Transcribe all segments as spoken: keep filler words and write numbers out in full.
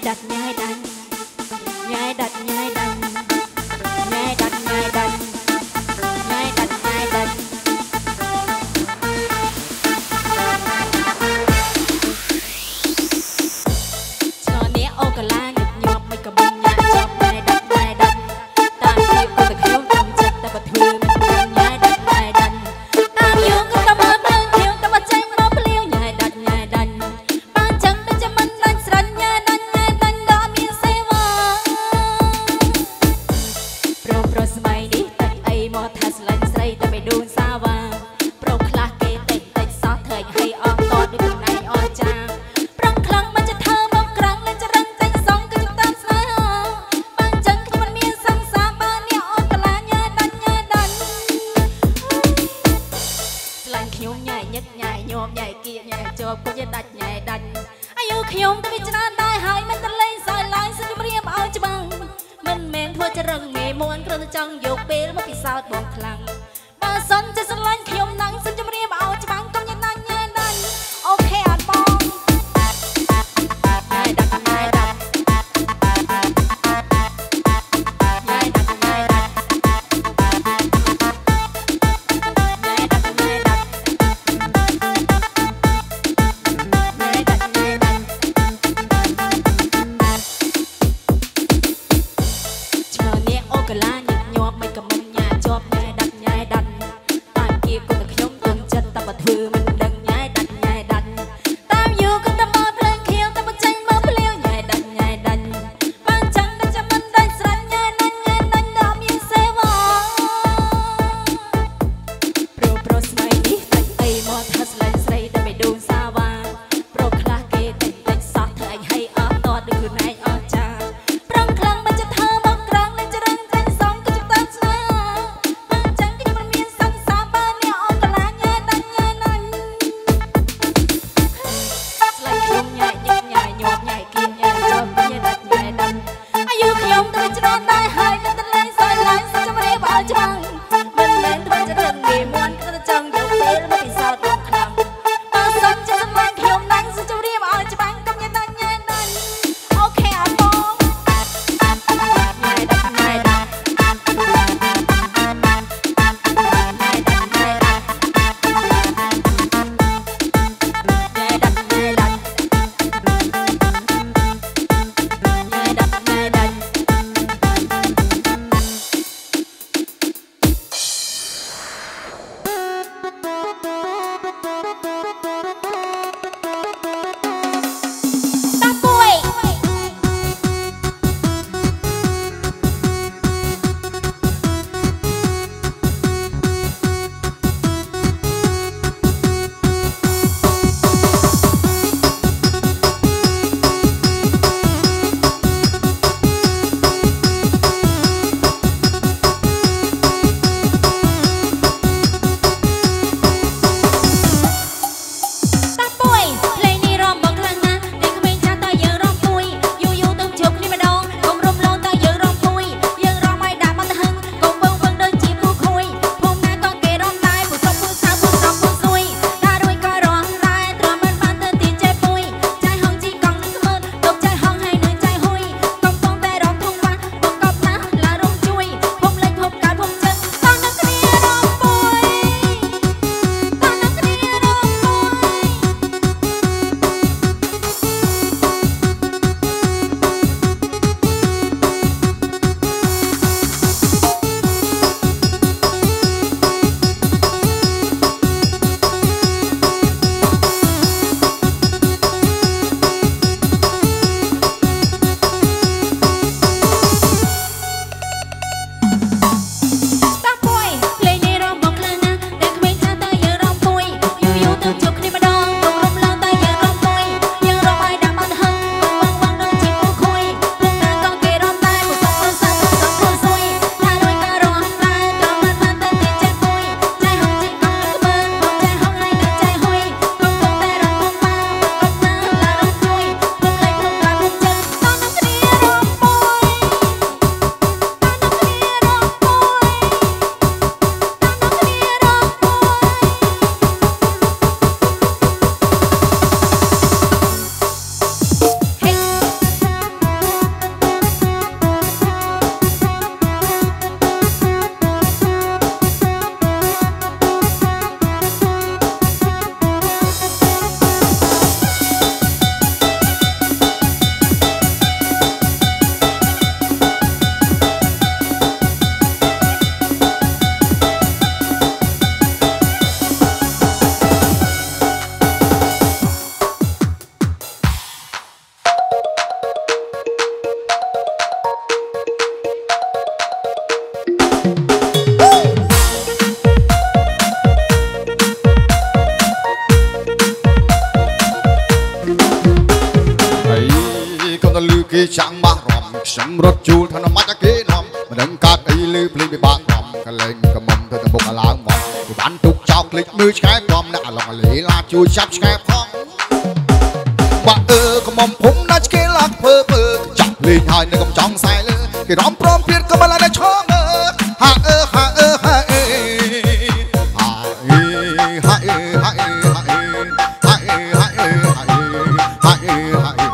đặt nhai đành nhai đặt nhai đành nhai đặt nhai đành nhai đặt nhai đành cho né ô cả la nhịp nhọp mày cả bông nhai cho nhai đặt nhai đành ta chịu cô ta khiếu tâm chất ta bật hư mình nhai đặt nhai đành ta yêu cô ta mơ đơn thiếu ta bật tranh nó liêu nhai đặt nhai đành ba chẳng ta cho mình đánh sẵn nhai đành nhai đành đó miên xe vợ pro pro smile đi tay ai mò thắt lạnh say ta bị đun xa vào pro khla kê tay tay xót thời hay on to đi cùng này on cha răng khăngมันจะเธอมองครั้งเล่นจะรังใจสองก็จะตามสายบางจังก็มันมีสังสารบางเนี่ยออกกลาญาดันญาดันสลายขยมใหญ่ยักใหญ่โยมใหญ่เกียร์ใหญ่จบก็จะดัดใหญ่ดันอายุขยมก็พิจารณาได้หายมันตะเล่นสายลายซึ่งก็เรียบเอาจะบังมันแมนทั่วจะรังเมย์มวนกระตุ้นจังโยกเปรมาพิสาวบองคลังบางสันจะสลายขยมนังซึ่งจะเรียบเอาจะบังก็ยังดันญาดันโอเคอ่านบองnhai đặt nhai đặt nhai đặt nhai đặt nhai đặt nhai đặt nhai đặt nhai đặt chờ nhẹ ô cả la nhịp nhọp mày cầm mông nhà chọp nhai đặt ចាំងបារម្ភខ្ញុំរត់ជួលថាមិនអាចគេនាំមិនដឹងកាត់អីលឺភ្លេងពិបាករំកលែងកំមុំទៅទៅមុខអាឡើងមកគឺបានទុកចោលคลิกមើលឆ្កែព្រមអ្នកអាឡងអាលីឡាជួយចាប់ឆ្កែផងបាក់អឺកំមុំភុំណាស់ឆ្កែឡាក់ភើភើចាប់លេងហើយនៅកំចង់ខ្សែលើគេរំព្រមព្រៀតក៏មិនlạiឈងអើហាអឺហាអឺហាអឺហាអឺហាអឺហាអឺហាអឺហាអឺហាអឺហាអឺហាអឺ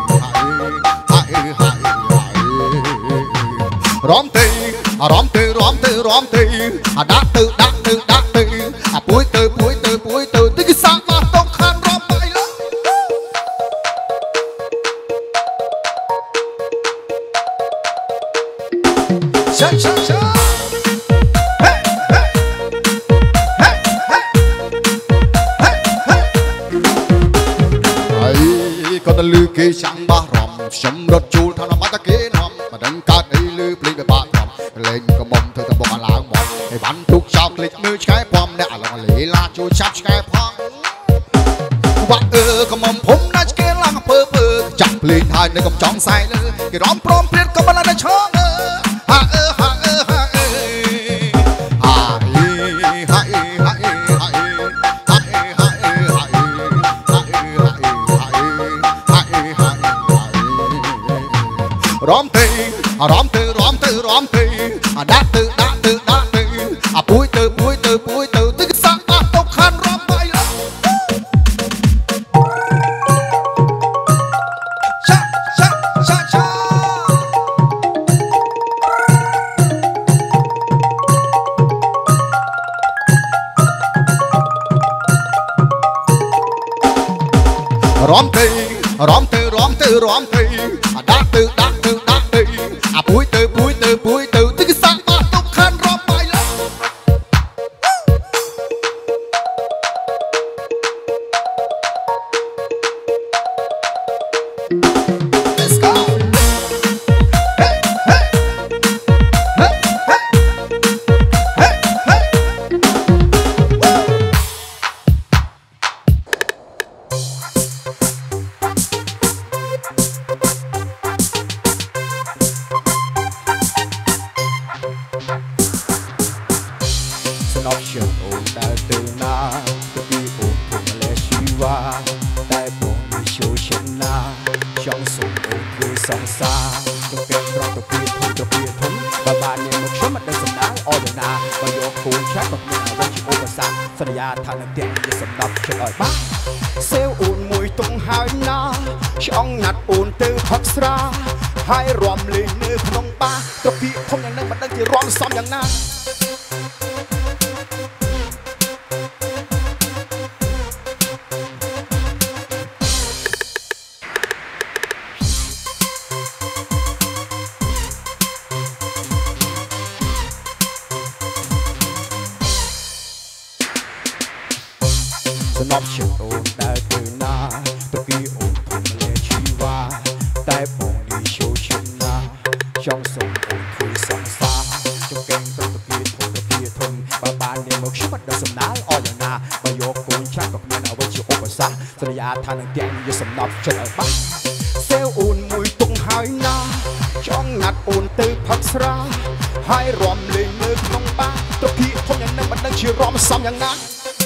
រំទៅរំទៅរំទៅរំទៅអាដាក់ទៅដាក់ទៅដាក់ទៅអាពួយទៅពួយទៅពួយទៅទីគេសាក់មកតង់ខានរំបាយឡើយឆាឆាឆាហេហេហេហេហេអីក៏ទៅលឺគេចាំងបារម្ភខ្ញុំរត់ជួលថាមិនតែគេនាំមិនដឹងកើតអីលឺភ្លេងពិបាករំលេងកំមុំធ្វើទៅបុកអាឡើងមកឲ្យបានទុកចោលคลิกមើលឆ្កែព្រមអ្នកអាឡងអាលីឡាជួយចាប់ឆ្កែផងបាក់អឺកំមុំភុំណាស់ឆ្កែឡើងពើពើចាប់ភ្លេងហើយនៅកំចង់ខ្សែលើគេរំព្រមព្រៀតក៏មិនlạiឈងអើហាអឺហាអឺហាអឺហាអឺហាអឺហាអឺហាអឺហាអឺហាអឺហាអឺហាអឺហាអឺហាអឺហាអឺហាអឺរំទៅរំទៅរំទៅរំទៅអាដាក់ទៅដាក់ទៅដាក់ទៅអាពួយទៅពួយទៅពួយទៅទីសាក់មកតខានរំបាយឡើយឆាឆាឆាឆារំទៅរំទៅរំទៅរំទៅអាដាក់ទៅដាក់ទៅដាក់ទៅអាពួយទៅពួយទៅពួយទៅទីគេសាក់មកតខានរំបាយឡើយLet's go Hey hey Hey hey Hey heyស្នប់ជាអូនដែលទៅណាទៅពីអូនភូមិលេជីវ៉ាតែបងមានចូលជាណាចង់សូមអូនជួយសង្សារទៅពេលត្រង់ទៅពីធំទៅពីធំបើបាននាងមកខ្ញុំមិនដឹងសំដៅអរណាបើយកគូនឆាក់ក៏មានអ្វីជាឧបសគ្គសន្យាថានឹងទាំងជាសម្ដាប់ចិត្តឲ្យបានសេវអូនមួយទុំហើយណាឆ្អងណាត់អូនទៅផឹកស្រាហើយរំលេងនៅក្នុងបារទៅពីធំយ៉ាងនឹងមិនដឹងជារំសំយ៉ាងណាស្នប់ជាអូនដែលទៅណាទៅពីអូនភូមិលេជីវ៉ាតែបងនេះចូលជាណាចង់សូមអូនជួយសង្សារចង្កេងទៅទៅពីធំទៅពីធំបើបាននាងមកខ្ញុំមិនដឹងសំដៅអរយ៉ាងណាបើយកគូនឆ្លាក់ក៏មានអ្វីជាឧបសគ្គសន្យាថានឹងទាំងយកសំណប់ចិត្តឲ្យបានសេវអូនមួយទុំហើយណាចង់ណាត់អូនទៅផឹកស្រាហើយរំលេងនៅក្នុងបារទៅពីធំយ៉ាងនឹងមិនដឹងជារំសំយ៉ាងណា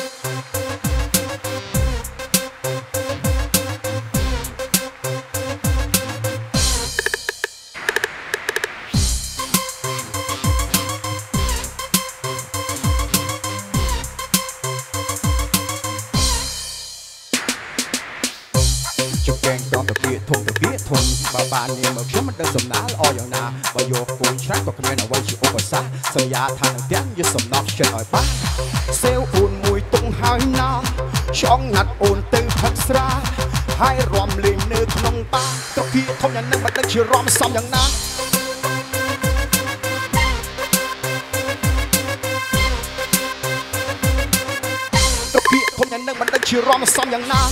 ចង្កេងតទៅពីធំទៅពីធំបើបាននាងមកខ្ញុំមិនដឹងសំណាលអរយ៉ាងណាបើយកគូនឆ្លាក់ក៏គ្មានអ្វីជាឧបសគ្គសន្យាថានឹងទាំងយកសំណប់ចិត្តឲ្យបានសេវអូនមួយទុំហើយណាឆ្អងណាត់អូនទៅផឹកស្រាហើយរំលេងនៅក្នុងបារទៅពីធំយ៉ាងនឹងមិនដឹងជារំសំយ៉ាងណាទៅពីធំយ៉ាងនឹងមិនដឹងជារំសំយ៉ាងណា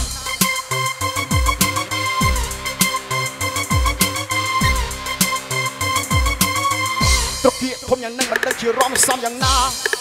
ត្រកៀកធំយ៉ាងនឹងមិនដឹងជារំសំយ៉ាងណា